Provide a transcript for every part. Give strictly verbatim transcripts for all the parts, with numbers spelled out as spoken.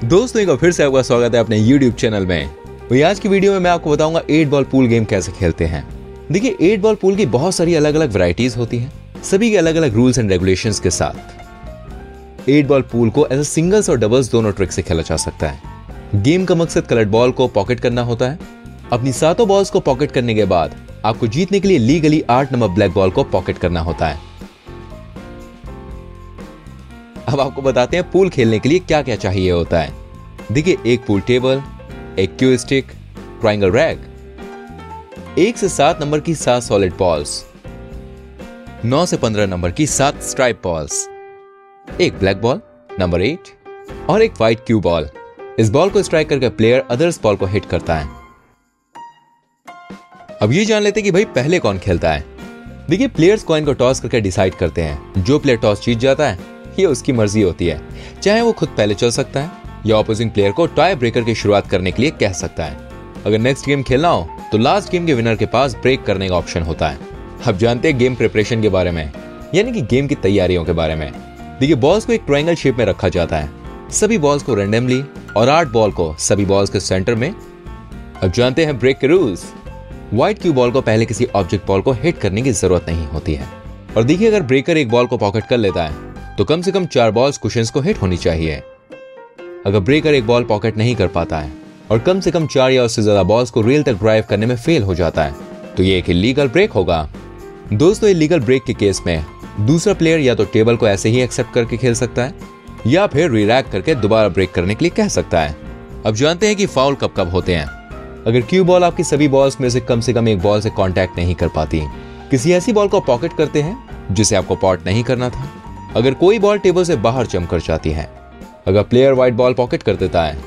दोस्तों एक बार फिर से आपका स्वागत है अपने यूट्यूब चैनल में। वही आज की वीडियो में मैं आपको बताऊंगा एट बॉल पूल गेम कैसे खेलते हैं। देखिए एट बॉल पूल की बहुत सारी अलग अलग वैरायटीज होती हैं, सभी के अलग अलग रूल्स एंड रेगुलेशंस के साथ। एट बॉल पूल को एज सिंगल्स और डबल्स दोनों ट्रिक से खेला जा सकता है। गेम का मकसद कलर्ड बॉल को पॉकेट करना होता है। अपनी सातों बॉल्स को पॉकेट करने के बाद आपको जीतने के लिए लीगली आठ नंबर ब्लैक बॉल को पॉकेट करना होता है। अब आपको बताते हैं पूल खेलने के लिए क्या क्या चाहिए होता है। देखिए एक पूल टेबल, एक क्यू स्टिक, ट्रायंगल रैग, एक से सात नंबर की सात सॉलिड बॉल्स, नौ से पंद्रह नंबर की सात स्ट्राइप बॉल्स, एक ब्लैक बॉल नंबर एट और एक व्हाइट क्यू बॉल। इस बॉल को स्ट्राइक करके प्लेयर अदर्स बॉल को हिट करता है। अब ये जान लेते हैं कि भाई पहले कौन खेलता है। देखिए प्लेयर्स कॉइन को टॉस करके डिसाइड करते हैं। जो प्लेयर टॉस जीत जाता है ये उसकी मर्जी होती है, चाहे वो खुद पहले चल सकता है या ऑपोजिंग प्लेयर को टाई ब्रेकर की शुरुआत करने के लिए कह सकता है। अगर नेक्स्ट गेम खेलना हो तो लास्ट गेम के विनर के पास ब्रेक करने का ऑप्शन होता है। अब जानते हैं गेम प्रिपरेशन के बारे में, यानी कि गेम की तैयारियों के बारे में। देखिए बॉल्स को एक ट्रायंगल शेप में रखा जाता है, सभी बॉल्स को रैंडमली, और आठ बॉल को सभी बॉल्स के सेंटर में। अब जानते हैं ब्रेक के रूल्स। व्हाइट क्यू बॉल को पहले किसी ऑब्जेक्ट बॉल को हिट करने की जरूरत नहीं होती है। और देखिए अगर ब्रेकर एक बॉल को पॉकेट कर लेता है तो कम से कम चार बॉल्स कुशन्स को हिट होनी चाहिए। अगर ब्रेकर एक बॉल पॉकेट नहीं कर पाता है और कम से कम चार या उससे ज्यादा बॉल्स को रेल तक ड्राइव करने में फेल हो जाता है तो ये एक इलीगल ब्रेक होगा। दोस्तों इलीगल ब्रेक के केस में दूसरा प्लेयर या तो टेबल को ऐसे ही एक्सेप्ट करके खेल सकता है या फिर रिरैक करके दोबारा ब्रेक करने के लिए कह सकता है। अब जानते हैं कि फाउल कब कब होते हैं। अगर क्यू बॉल आपकी सभी बॉल्स में से कम से कम एक बॉल से कांटेक्ट नहीं कर पाती, किसी ऐसी बॉल को पॉकेट करते हैं जिसे आपको पॉट नहीं करना था, अगर कोई बॉल टेबल से बाहर जंप कर जाती है, अगर प्लेयर व्हाइट बॉल पॉकेट कर देता है,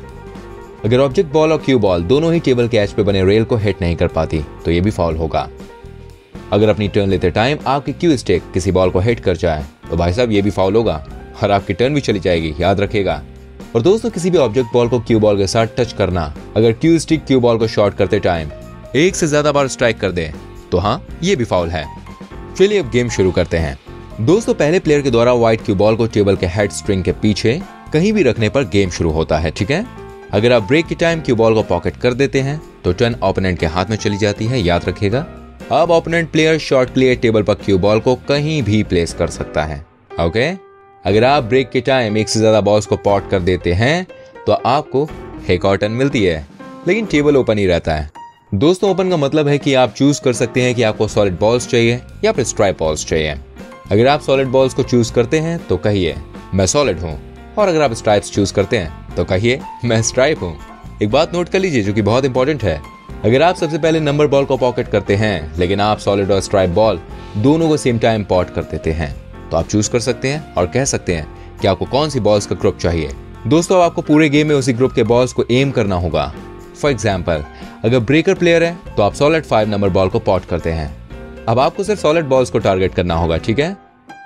अगर ऑब्जेक्ट बॉल और क्यू बॉल दोनों ही टेबल के एज पे बने रेल को हिट नहीं कर पाती तो ये भी फाउल होगा। अगर अपनी टर्न लेते टाइम आपकी क्यू स्टिक किसी बॉल को हिट कर जाए तो भाई साहब ये भी फाउल होगा और आपकी टर्न भी चली जाएगी, याद रखिएगा। और दोस्तों किसी भी ऑब्जेक्ट बॉल को क्यू बॉल के साथ टच करना, अगर क्यू स्टिक क्यू बॉल को शॉट करते टाइम एक से ज्यादा बार स्ट्राइक कर दे तो हाँ ये भी फाउल है। चलिए अब गेम शुरू करते हैं। दोस्तों पहले प्लेयर के द्वारा व्हाइट क्यू बॉल को टेबल के हेड स्ट्रिंग के पीछे कहीं भी रखने पर गेम शुरू होता है, ठीक है। अगर आप ब्रेक के टाइम क्यू बॉल को पॉकेट कर देते हैं तो टर्न ओपोनेंट के हाथ में चली जाती है, याद रखिएगा। अब ओपोनेंट प्लेयर शॉट के लिए टेबल पर क्यू बॉल को कहीं भी प्लेस कर सकता है, ओके। अगर आप ब्रेक के टाइम एक से ज्यादा बॉल्स को पॉट कर देते हैं तो आपको एक और टर्न मिलती है, लेकिन टेबल ओपन ही रहता है। दोस्तों ओपन का मतलब है कि आप चूज कर सकते हैं कि आपको सॉलिड बॉल्स चाहिए या फिर स्ट्राइप बॉल्स चाहिए। अगर आप सॉलिड बॉल्स को चूज करते हैं तो कहिए मैं सॉलिड हूं, और अगर आप स्ट्राइप्स चूज करते हैं तो कहिए मैं स्ट्राइप हूं। एक बात नोट कर लीजिए जो कि बहुत इंपॉर्टेंट है। अगर आप सबसे पहले नंबर बॉल को पॉकेट करते हैं लेकिन आप सॉलिड और स्ट्राइप बॉल दोनों को सेम टाइम पॉट कर देते हैं तो आप चूज कर सकते हैं और कह सकते हैं कि आपको कौन सी बॉल्स का ग्रुप चाहिए। दोस्तों आपको पूरे गेम में उसी ग्रुप के बॉल्स को एम करना होगा। फॉर एग्जाम्पल अगर ब्रेकर प्लेयर है तो आप सॉलिड फाइव नंबर बॉल को पॉट करते हैं। अब आपको सिर्फ सॉलिड बॉल्स को टारगेट करना होगा, ठीक है।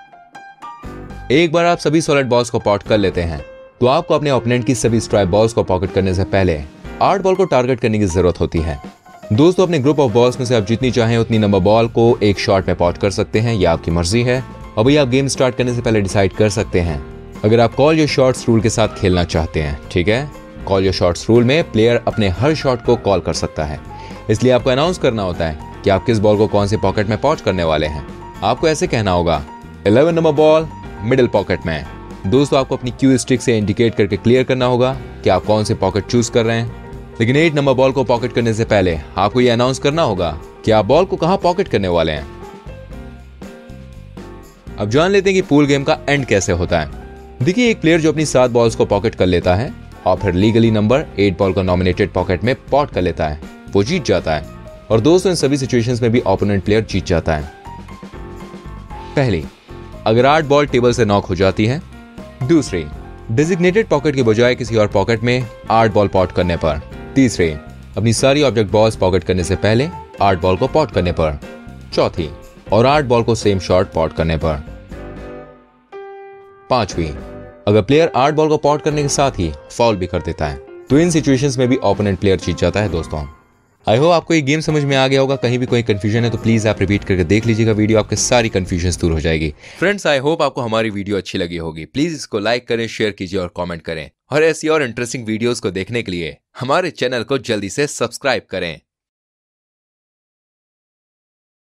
एक बार आप सभी सॉलिड बॉल्स को पॉट कर लेते हैं तो आपको अपने ओपोनेंट की सभी स्ट्राइप बॉल्स को पॉकेट करने से पहले आठ बॉल को टारगेट करने की जरूरत होती है। दोस्तों अपने ग्रुप ऑफ बॉल्स में से आप जितनी चाहें उतनी नंबर बॉल को एक शॉट में पॉट कर सकते हैं, यह आपकी मर्जी है। और भाई आप गेम स्टार्ट करने से पहले डिसाइड कर सकते हैं अगर आप कॉल योर शॉट्स रूल के साथ खेलना चाहते हैं, ठीक है। कॉल योर शॉट्स रूल में प्लेयर अपने हर शॉट को कॉल कर सकता है, इसलिए आपको अनाउंस करना होता है कि आप किस बॉल को कौन से पॉकेट में पॉट करने वाले हैं। आपको ऐसे कहना होगा eleven number ball middle pocket में। दोस्तों आपको अपनी क्यू स्टिक से इंडिकेट करके क्लियर करना होगा कि आप कौन से पॉकेट चूज कर रहे हैं। लेकिन एट नंबर बॉल को पॉकेट करने से पहले आपको यह अनाउंस करना होगा कि आप बॉल को कहां पॉकेट करने वाले हैं। अब जान लेते हैं कि पूल गेम का एंड कैसे होता है। देखिए एक प्लेयर जो अपनी सात बॉल्स को पॉकेट कर लेता है और फिर लीगली नंबर एट बॉल को नॉमिनेटेड पॉकेट में पॉट कर लेता है वो जीत जाता है। और दोस्तों इन सभी सिचुएशंस में भी ओपोनेंट प्लेयर जीत जाता है। पहली, अगर आठ बॉल टेबल से नॉक हो जाती है। दूसरी, डेजिग्नेटेड पॉकेट के बजाय किसी और पॉकेट में आठ बॉल पॉट करने पर। तीसरे, अपनी सारी ऑब्जेक्ट बॉल्स पॉकेट करने से पहले आठ बॉल को पॉट करने पर। चौथी, और आठ बॉल को सेम शॉट पॉट करने पर। पांचवी, अगर प्लेयर आठ बॉल को पॉट करने के साथ ही फाउल भी कर देता है तो इन सिचुएशंस में भी ओपोनेंट प्लेयर जीत जाता है। दोस्तों आई होप आपको ये गेम समझ में आ गया होगा। कहीं भी कोई कंफ्यूजन है तो प्लीज आप रिपीट करके देख लीजिएगा वीडियो, आपके सारी कंफ्यूजन दूर हो जाएगी। फ्रेंड्स आई होप आपको हमारी वीडियो अच्छी लगी होगी। प्लीज इसको लाइक करें, शेयर कीजिए और कमेंट करें। और ऐसी और इंटरेस्टिंग वीडियोस को देखने के लिए हमारे चैनल को जल्दी से सब्सक्राइब करें।